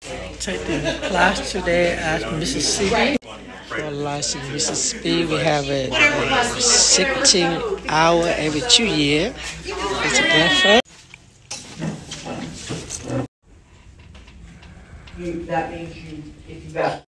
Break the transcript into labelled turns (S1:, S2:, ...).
S1: Taking class today at Mississippi. For lunch in Mississippi, we have a 16-hour every 2 years. It's breakfast.
S2: That means if you got